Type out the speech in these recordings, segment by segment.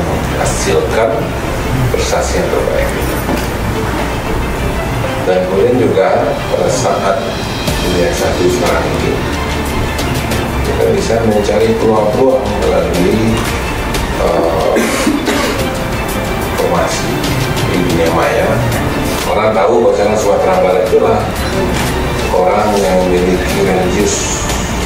menghasilkan prestasi yang terbaik. Dan kemudian juga pada saat dunia S1 sekarang ini kita bisa mencari peluang-peluang melalui informasi di dunia maya. Orang tahu bahwa Sumatera Barat itulah orang yang memiliki religius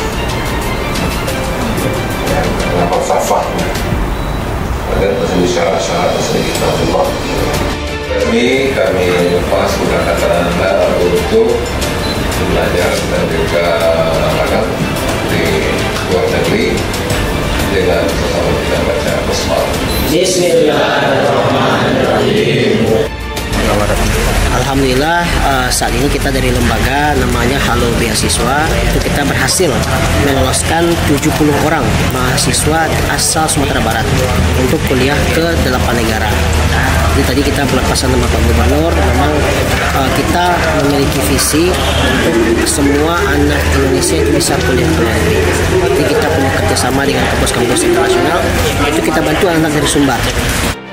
yang falsafahnya dan syarat-syarat sedikit Allah. Kami lepas keberangkatan Anda untuk belajar dan juga anak-anak di luar negeri dengan bersama kita baca basmalah. Bismillahirrahmanirrahim. Alhamdulillah saat ini kita dari lembaga namanya Halo Beasiswa itu kita berhasil meloloskan 70 orang mahasiswa asal Sumatera Barat untuk kuliah ke 8 negara. Jadi tadi kita berlepasan sama Pak Gubernur, memang kita memiliki visi untuk semua anak Indonesia itu bisa kuliah ke luar negeri. Jadi kita punya kerjasama dengan kampus-kampus internasional, itu kita bantu anak dari Sumbar.